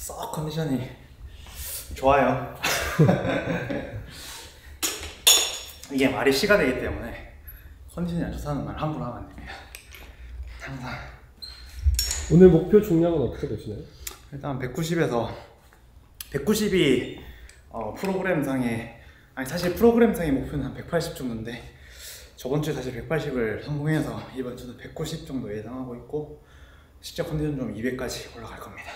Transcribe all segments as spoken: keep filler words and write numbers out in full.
썩 컨디션이 좋아요. 이게 말이 시가 되기 때문에 컨디션이 안 좋다는 말 함부로 하면 안 됩니다. 항상. 오늘 목표 중량은 어떻게 되시나요? 일단 백구십에서 백구십이 어, 프로그램상의 아니 사실 프로그램상의 목표는 한 백팔십 정도인데 저번 주에 사실 백팔십을 성공해서 이번 주는 백구십 정도 예상하고 있고 실제 컨디션 좀 이백까지 올라갈 겁니다.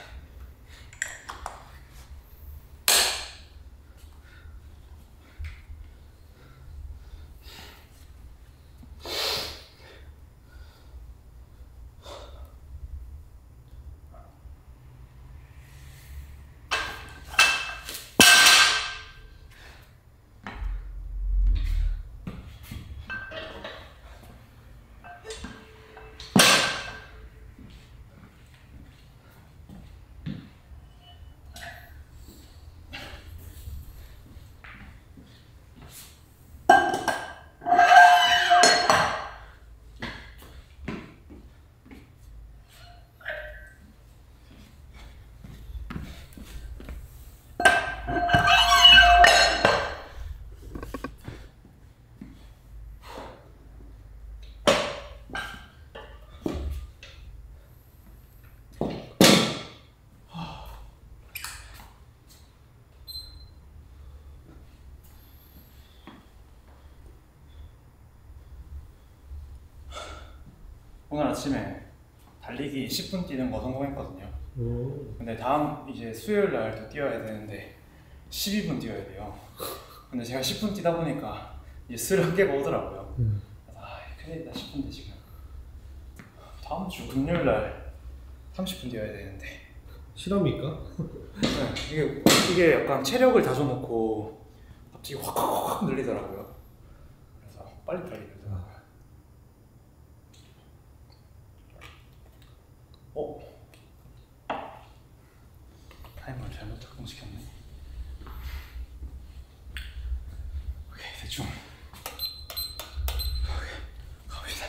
오늘 아침에 달리기 십 분 뛰는 거 성공했거든요. 오. 근데 다음 이제 수요일 날 또 뛰어야 되는데 십이 분 뛰어야 돼요. 근데 제가 십 분 뛰다 보니까 이제 슬 깨고 오더라고요. 음. 그래서 아 큰일이다 싶은데 지금 다음 주 금요일 날 삼십 분 뛰어야 되는데 실합니까? 네, 이게 이게 약간 체력을 다져놓고 갑자기 확확확 늘리더라고요. 그래서 빨리 빨리 늘더라고요. 어? 타이머를 잘못 작동시켰네. 오케이 대충. 오케이 가봅시다.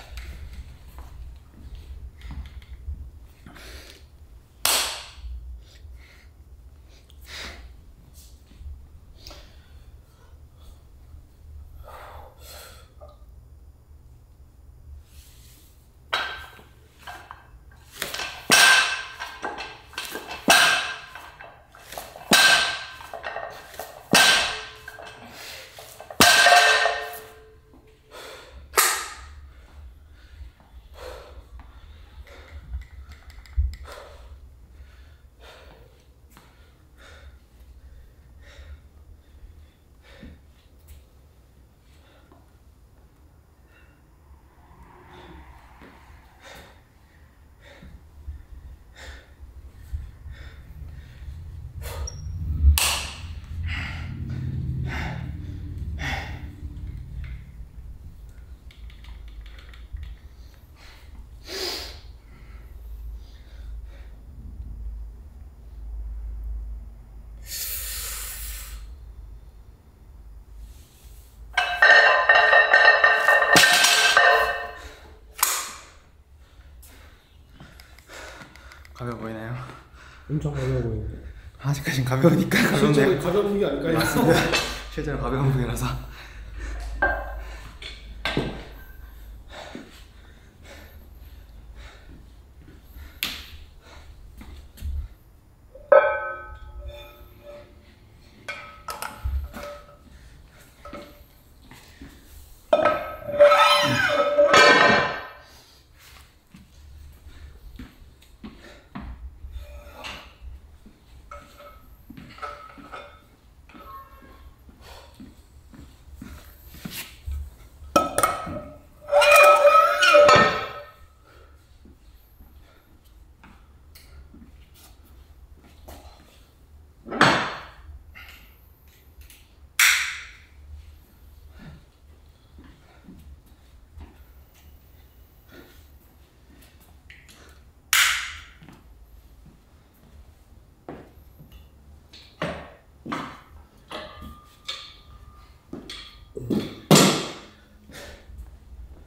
가벼워 보이나요? 엄청 가벼워 보이는데. 아직까진 가벼우니까 실제로 가벼운데 가벼운 게 아닐까요? 맞습니다. 실제로 가벼운 분이라서.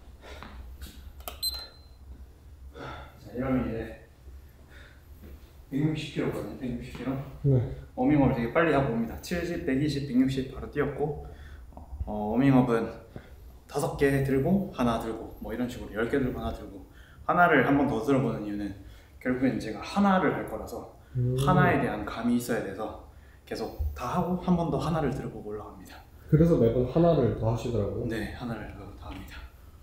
자, 이러면 이제 백육십 킬로그램거든요. 백육십 킬로그램. 네. 워밍업을 되게 빨리 하고 옵니다. 칠십, 백이십, 백육십 바로 뛰었고 어, 워밍업은 다섯 개 들고 하나 들고 뭐 이런 식으로 열 개 들고 하나 들고 하나를 한 번 더 들어보는 이유는 결국엔 제가 하나를 할 거라서 음. 하나에 대한 감이 있어야 돼서 계속 다 하고 한 번 더 하나를 들어보고 올라갑니다. 그래서 매번 하나를 더 하시더라고요. 네, 하나를 더 합니다.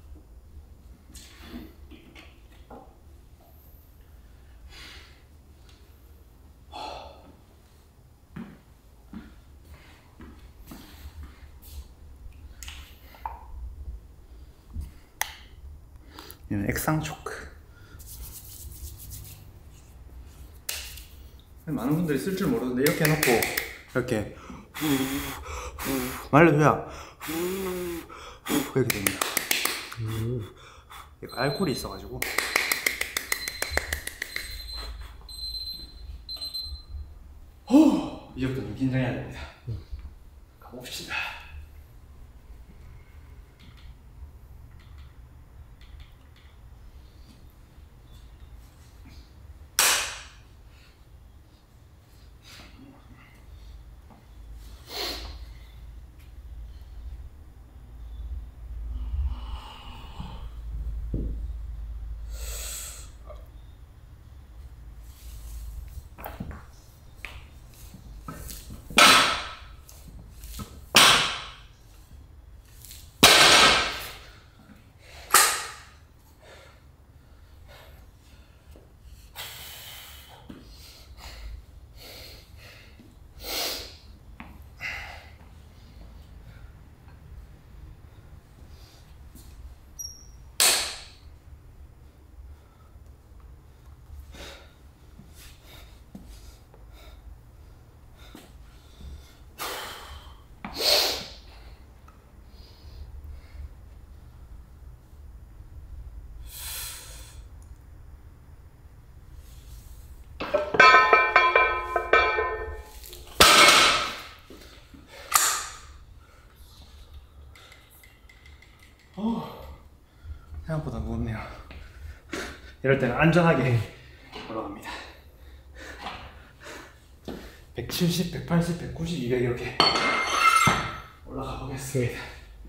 얘는 액상 초크. 많은 분들이 쓸 줄 모르는데 이렇게 해놓고 이렇게 말려줘야 이렇게 됩니다. 음. 이거 알코올이 있어가지고 호! 이제부터 좀 긴장해야 됩니다. 가봅시다. 생각보다 무겁네요. 이럴 때는 안전하게 올라갑니다. 백칠십, 백팔십, 백구십, 이백 이렇게 올라가 보겠습니다.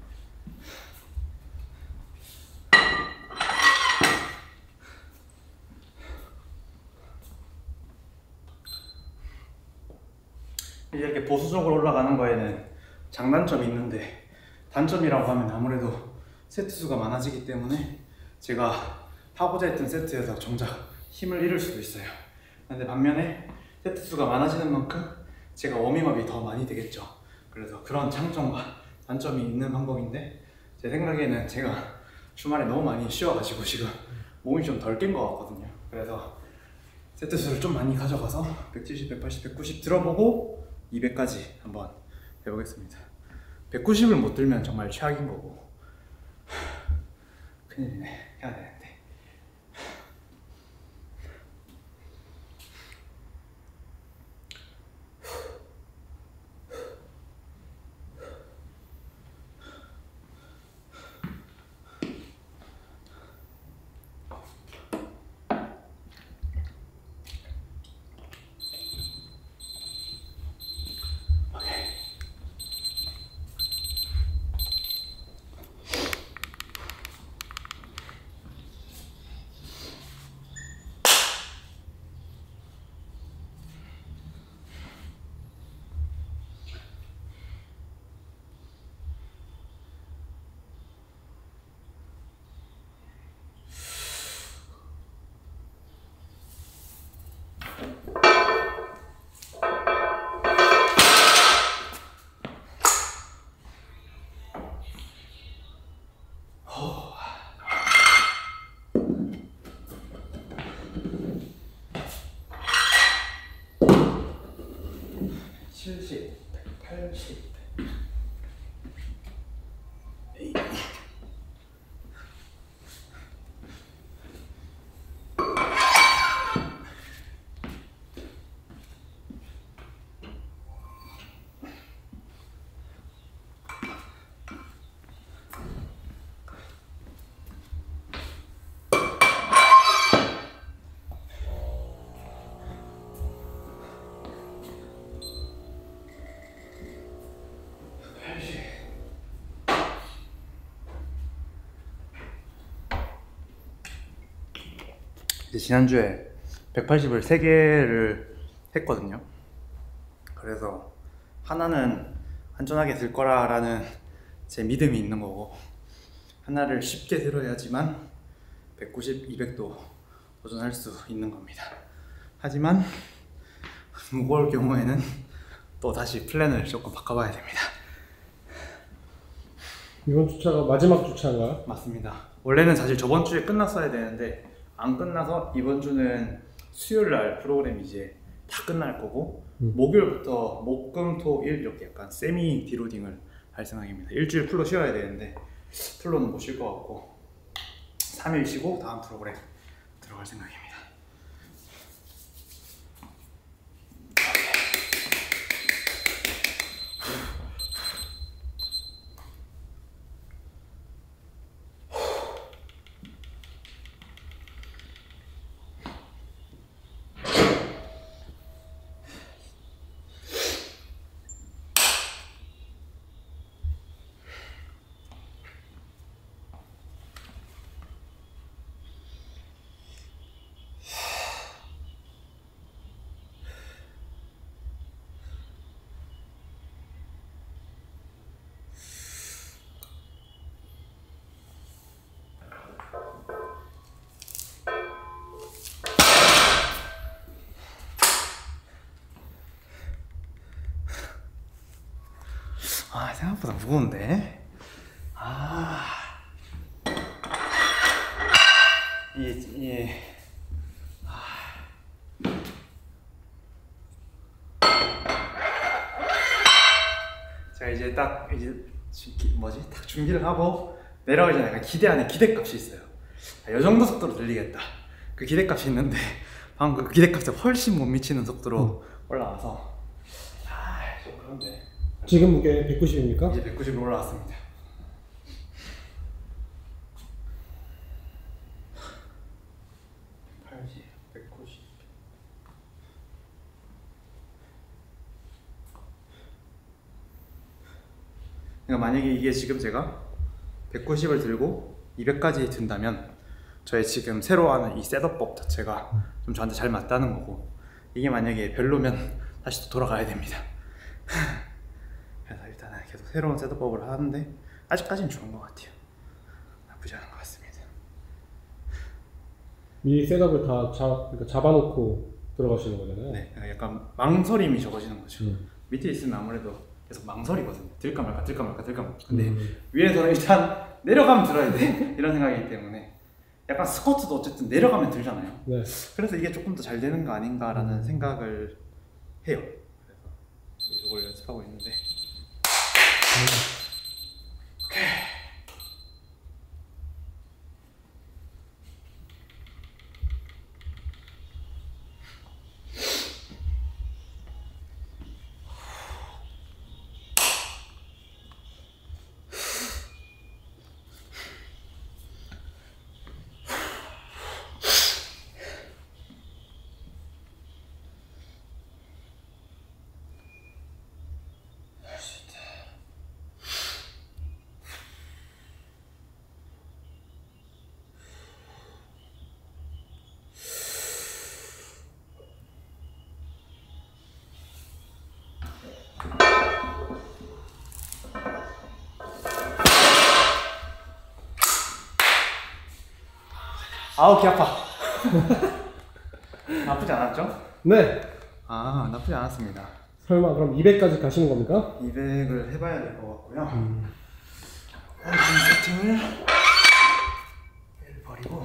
이렇게 보수적으로 올라가는 거에는 장단점이 있는데 단점이라고 하면 아무래도 세트 수가 많아지기 때문에 제가 하고자 했던 세트에서 정작 힘을 잃을 수도 있어요. 근데 반면에 세트 수가 많아지는 만큼 제가 워밍업이 더 많이 되겠죠. 그래서 그런 장점과 단점이 있는 방법인데 제 생각에는 제가 주말에 너무 많이 쉬어가지고 지금 몸이 좀 덜 깬 것 같거든요. 그래서 세트 수를 좀 많이 가져가서 백칠십, 백팔십, 백구십 들어보고 이백까지 한번 해보겠습니다. 백구십을 못 들면 정말 최악인 거고 큰일이네. 해야 되는데. 칠십, 팔십. 에이. 이제 지난주에 백팔십을 세 개를 했거든요. 그래서 하나는 안전하게 들 거라라는 제 믿음이 있는 거고, 하나를 쉽게 들어야지만 백구십, 이백도 도전할 수 있는 겁니다. 하지만 무거울 경우에는 또 다시 플랜을 조금 바꿔봐야 됩니다. 이번 주차가 마지막 주차인가요? 맞습니다. 원래는 사실 저번 주에 끝났어야 되는데 안 끝나서 이번 주는 수요일 날 프로그램이 이제 다 끝날 거고, 음. 목요일부터 목, 금, 토, 일 이렇게 약간 세미 디로딩을 할 생각입니다. 일주일 풀로 쉬어야 되는데 풀로는 못 쉴 것 같고 삼 일 쉬고 다음 프로그램 들어갈 생각입니다. 아, 생각보다 무거운데. 아, 이, 이, 아. 제가 이제 딱 이제 뭐지? 딱 준비를 하고 내려가기 전에 약간 기대 안에 기대값이 있어요. 아, 이 정도 속도로 들리겠다. 그 기대값이 있는데 방금 그 기대값에 훨씬 못 미치는 속도로 음. 올라와서 아, 좀 그런데. 지금 무게 백구십입니까? 이제 백구십으로 올라왔습니다. 팔십, 백구십. 그러니까 만약에 이게 지금 제가 백구십을 들고 이백까지 든다면 저의 지금 새로 하는 이 셋업법 자체가 좀 저한테 잘 맞다는 거고, 이게 만약에 별로면 다시 또 돌아가야 됩니다. 그래서 일단은 계속 새로운 셋업법을 하는데 아직까지는 좋은 것 같아요. 나쁘지 않은 것 같습니다. 이 셋업을 다 자, 그러니까 잡아놓고 들어가시는 거잖아요. 네, 약간 망설임이 적어지는 거죠. 음. 밑에 있으면 아무래도 계속 망설이거든요. 들까 말까 들까 말까 들까 말까. 근데 음. 위에서는 일단 내려가면 들어야 돼 이런 생각이기 때문에 약간 스쿼트도 어쨌든 내려가면 들잖아요. 네. 그래서 이게 조금 더 잘 되는 거 아닌가라는 음. 생각을 해요. 그래서 이걸 연습하고 있는데 음. 오케이. 아우, 귀 아파. 나쁘지 않았죠? 네. 아, 나쁘지 않았습니다. 설마 그럼 이백까지 가시는 겁니까? 이백을 해봐야 될 것 같고요. 음. 이 세팅을 버리고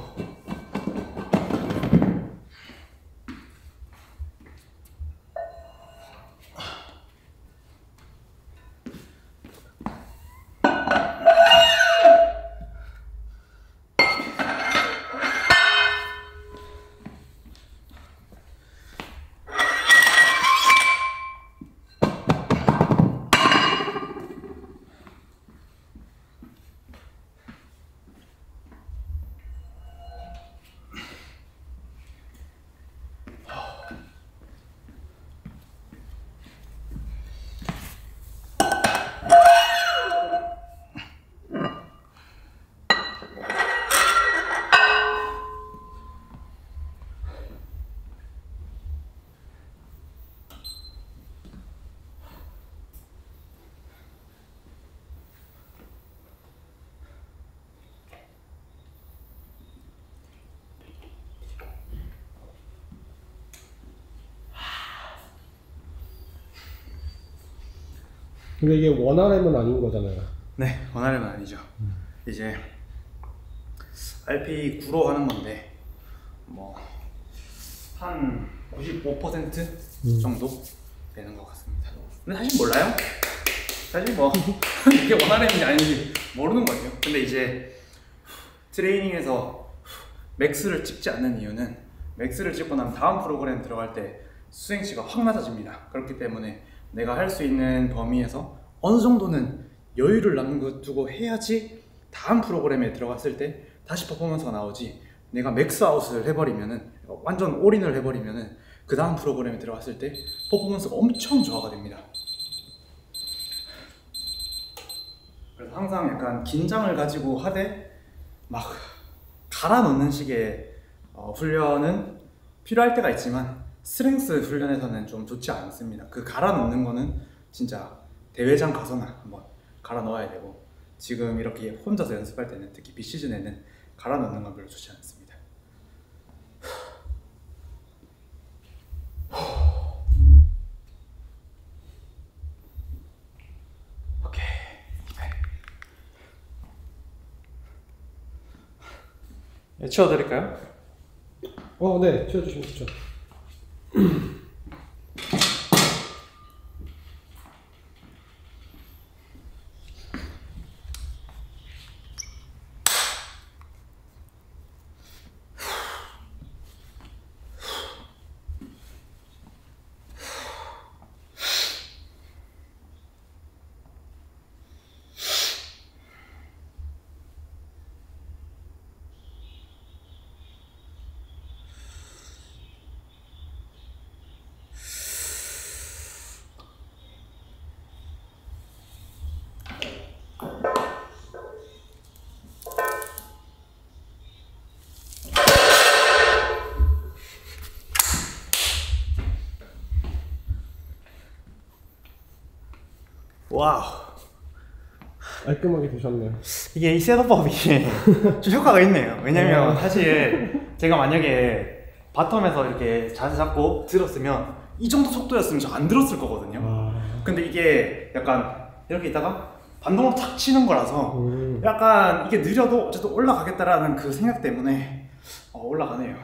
근데 이게 원알엠은 아닌 거잖아요. 네, 원활은 아니죠. 음. 이제 알피 구로 하는 건데 뭐 한 구십오 퍼센트 음. 정도 되는 것 같습니다. 근데 사실 몰라요. 사실 뭐 이게 원활인지 아닌지 모르는 거죠. 근데 이제 트레이닝에서 맥스를 찍지 않는 이유는 맥스를 찍고 나면 다음 프로그램 들어갈 때 수행치가 확 낮아집니다. 그렇기 때문에 내가 할 수 있는 범위에서 어느 정도는 여유를 남겨두고 해야지 다음 프로그램에 들어갔을 때 다시 퍼포먼스가 나오지, 내가 맥스 아웃을 해버리면은 완전 올인을 해버리면은 그 다음 프로그램에 들어갔을 때 퍼포먼스가 엄청 저하가 됩니다. 그래서 항상 약간 긴장을 가지고 하되 막 갈아 넣는 식의 어, 훈련은 필요할 때가 있지만 스트렝스 훈련에서는 좀 좋지 않습니다. 그 갈아 넣는 거는 진짜 대회장 가서나 한번 갈아 넣어야 되고, 지금 이렇게 혼자서 연습할 때는, 특히 비시즌에는 갈아 넣는 건 별로 좋지 않습니다. 오케이. 네, 치워드릴까요? 어, 네, 치워주시면 좋죠. 와우, 깔끔하게 되셨네요. 이게 이 셋업법이 좀 효과가 있네요. 왜냐면 사실 제가 만약에 바텀에서 이렇게 자세 잡고 들었으면 이 정도 속도였으면 저 안 들었을 거거든요. 아... 근데 이게 약간 이렇게 있다가 반동으로 탁 치는 거라서 음... 약간 이게 느려도 어쨌든 올라가겠다라는 그 생각 때문에 어, 올라가네요.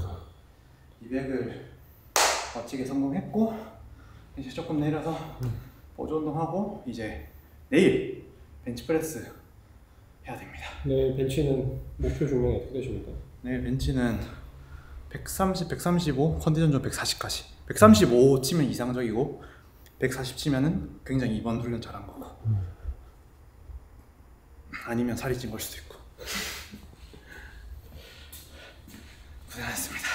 이백을 멋지게 성공했고, 이제 조금 내려서 음. 보조 운동하고 이제 내일 벤치프레스 해야 됩니다. 내일 벤치는 목표 중량이 어떻게 되십니까? 내일 벤치는 백삼십, 백삼십오, 컨디션 좀 백사십까지. 백삼십오 치면 이상적이고 백사십 치면은 굉장히 이번 훈련 잘한 거고, 음. 아니면 살이 찐 걸 수도 있고. 고생하셨습니다.